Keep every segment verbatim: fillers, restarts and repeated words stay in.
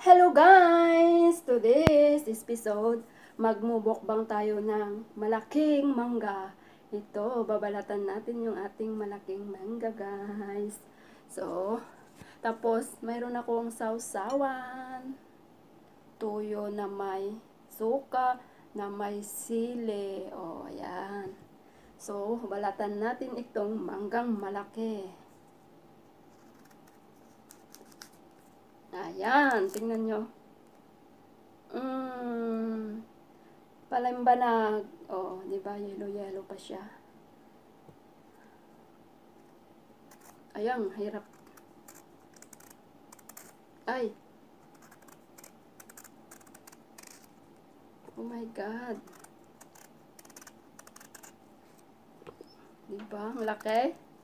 Hello guys! To this episode, magmumukbang tayo ng malaking mangga. Ito, babalatan natin yung ating malaking mangga guys. So, tapos mayroon akong sausawan, tuyo na may suka, na may sili. O, ayan. So, balatan natin itong manggang malaki. Ayan, tingnan nyo. Mmm, palimbanag. Oh, di ba? Yellow-yellow pa siya. Ayan, hirap. Ay. Oh my God. Di ba? Ang laki.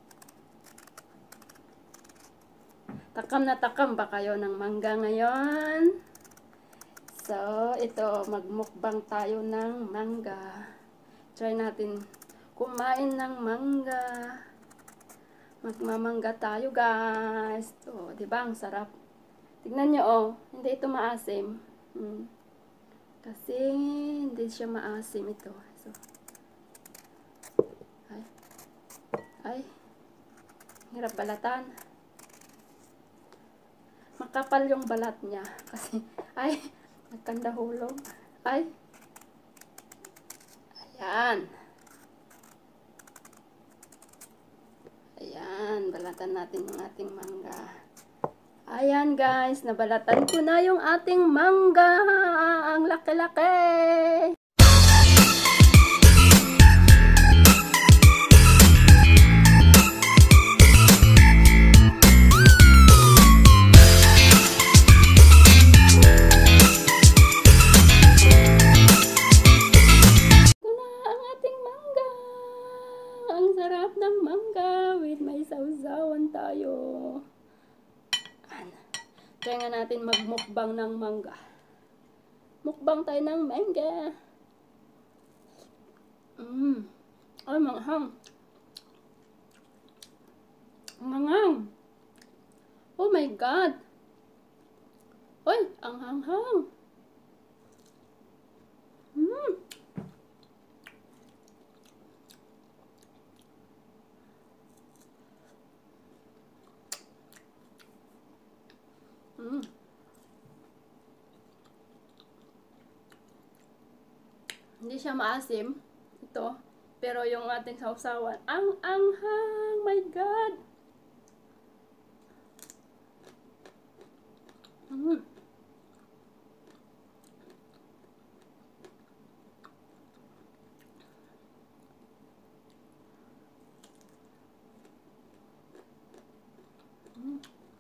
Takam na takam ba kayo ng mangga ngayon? So, ito, magmukbang tayo ng mangga. Try natin kumain ng mangga. Magmamangga tayo, guys. So, di ba ang sarap? Tignan nyo, oh. Hindi ito maasim. Hmm. Kasi, hindi siya maasim ito. So, ay. Ay. Hirap balatan. Makapal yung balat niya. Kasi, ay, nagkandahulog. Ay. Ayan. Ayan, balatan natin yung ating mangga. Ayan guys, nabalatan ko na yung ating mangga. Ang laki-laki. Sarap ng mangga with may sausawan tayo. Try nga natin magmukbang ng mangga. Mukbang tayo ng mangga. Mmm. Ay, manghang. Manghang. Oh my God. Oy, ang hanghang. Mmm. Mm. Hindi siya maasim ito, pero yung ating sausawan ang anghang, my God. Mm. Mm.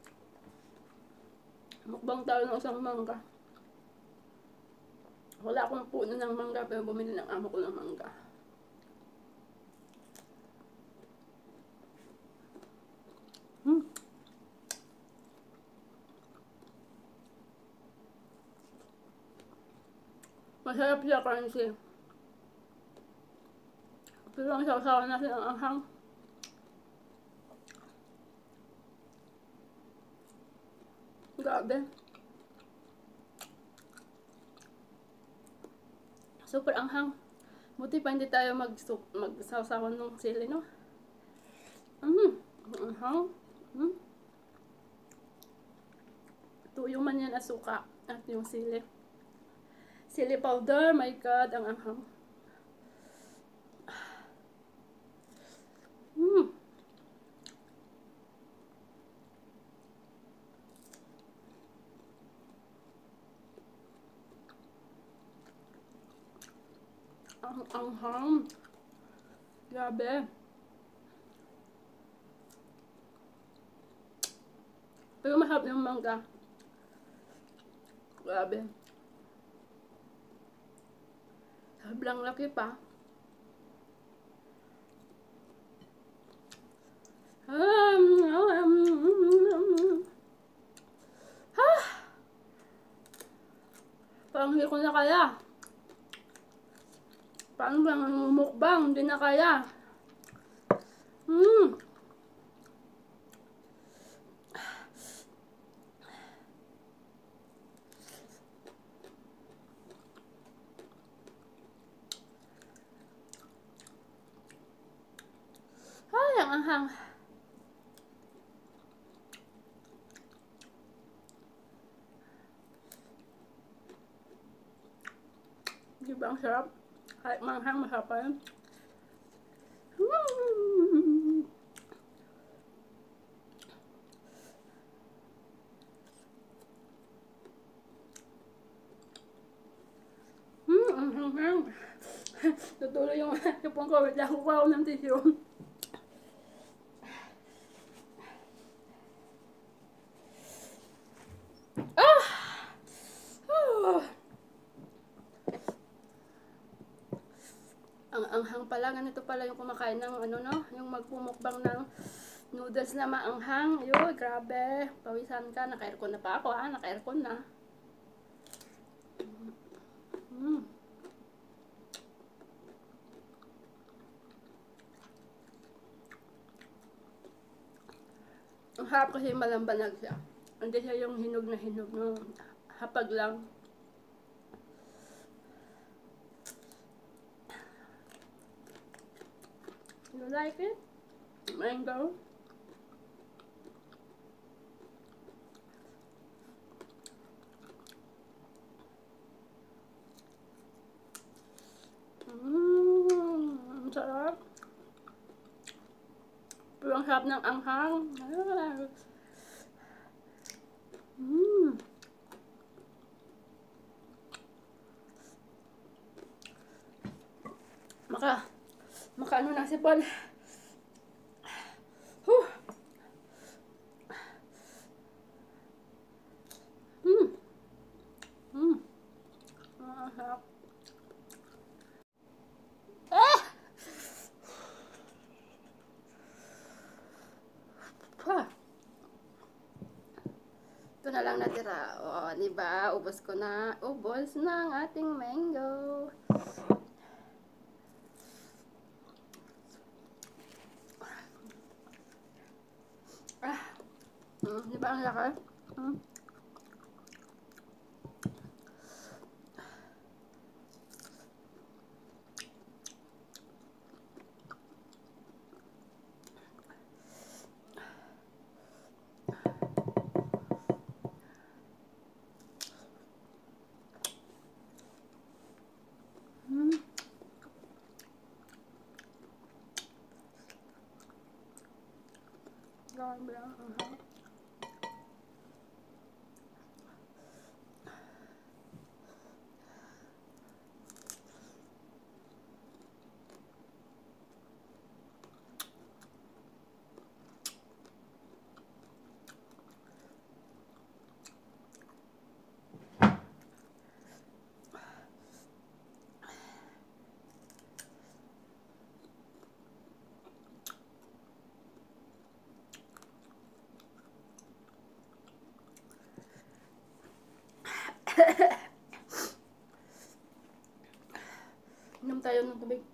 Mukbang tayo ng isang mangga. Wala akong puno ng mangga, pero bumili ng amo ko ng mangga. Hmm. Masarap siya kasi. Pero ang sausawan natin ang anghang. Grabe. Super anghang. Buti pa hindi tayo mag-sausawan ng sili, no? Mmm. Anghang. Mm. Tuyo man yan at suka. At yung sili. Sili powder. My God, ang anghang. Mmm. Ang anghang. Grabe. Pero masarap yung mangga. Grabe. Sobrang laki pa. Ha! Parang hindi ko na kaya. Paano bang mukbang? Hindi na kaya. Hmm. Anghang. Di ba ang sarap? Kahit manghang, masarap pa yun. Mm. Mm, ang hanghang. Tutuloy yung yung ko. Wait lang, kukuha ko ng tissue. Ah! Oh! Ang anghang pala. Ganito pala yung kumakain ng ano no? Yung magpumukbang ng noodles na maanghang. Ayun, grabe. Pawisan ka. Naka-aircon na pa ako ha. Naka-aircon na. Mm. Ang harap kasi malambanag siya. Hindi siya yung hinog na hinog. No? Hapag lang. You like it? Mango? Mmm, sarap. Pero ang sarap ng anghang. Mmm. Maka, maka ano na si Paul. Huh. Mmm. Mmm. Ah, sarap. Ah! Ah! Ito na lang natira. O, diba? Ubos ko na. Ubos na ang ating mango. Ah! Mm, diba ang laki? Mm. Mm. Grabe ang anghang. Inom tayo ng tubig.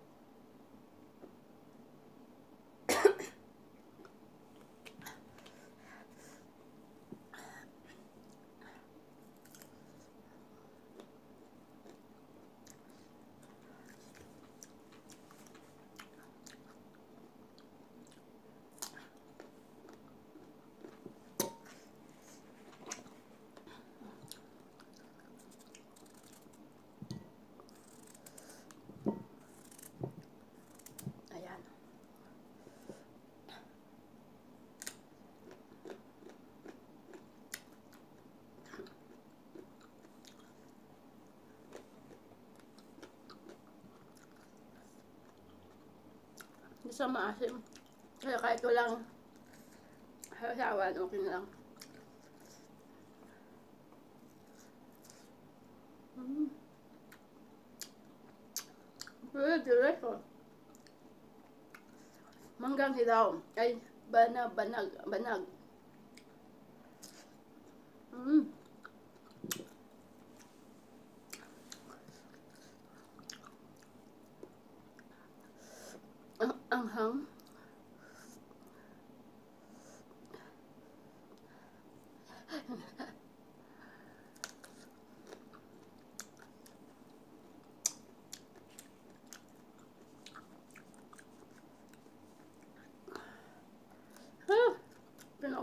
Ayan. Hindi siya maasim. Kaya kahit walang sasawan, okay na lang. Mm. Very delicious. Manggang hilaw. Ay, banag, banag, banag. Mm. Ang anghang.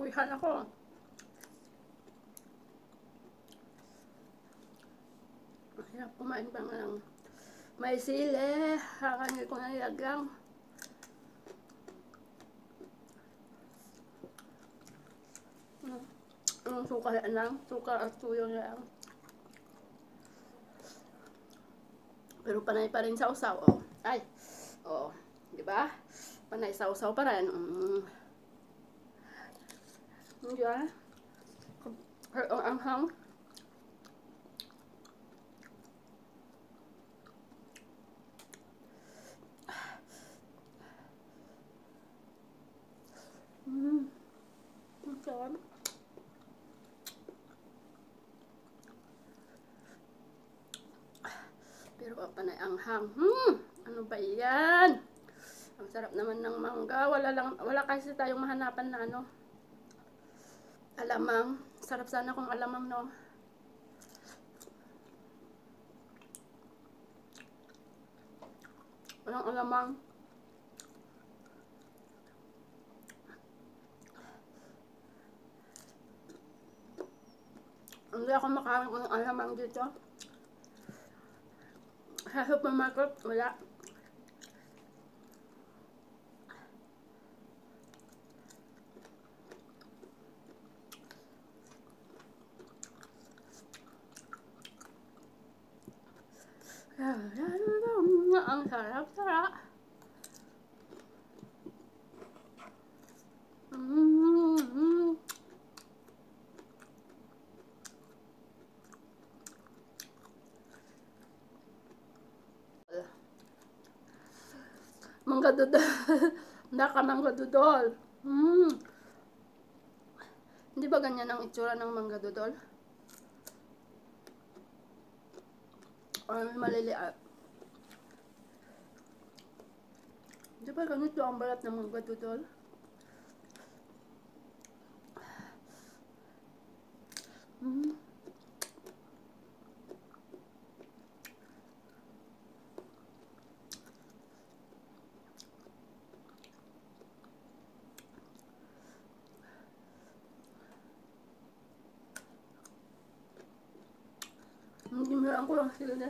Pinawihan ako. Hirap kumain pa nga lang. May sili. Hakanil ko na nilagyan. Ang suka lang. Suka at tuyo lang. Pero panay pa rin sa usaw. Oh. Ay. Oh. Diba? Panay sa usaw pa rin. Mm. Diba? Ang anghang. Mm. Ang sarap. Pero panay anghang. Hmm. Ano ba yan? Ang sarap naman ng mangga. Wala lang, wala kasi tayong mahanapan na ano. Alamang. Sarap sana kung alamang, no? Walang alamang. Hindi ako makain ng alamang dito. Sa supermarket, wala. Ang sarap-sarap. Mm-hmm. Mangga dudol. Naka mangga dudol. Mm. Hindi ba ganyan ang itsura ng mangga dudol? Or maliliit. Di ba ganito ang balat ng mangga dudol? Mm. Hindi mo lang ko lang sila na.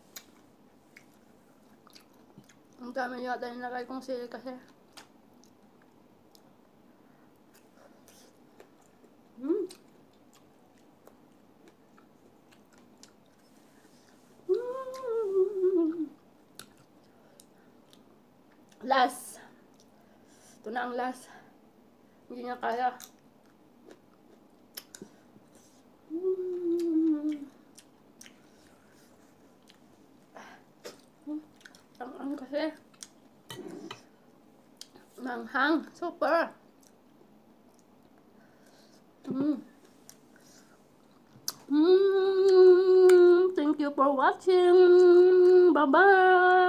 Ang dami yata yung nilagay kong sili kasi. Mm. Mm. Last. Ito na ang last. Hindi niya kaya. Mm. Ang ang kasi. Manghang. Super. Mm. Mm. Thank you for watching. Bye-bye.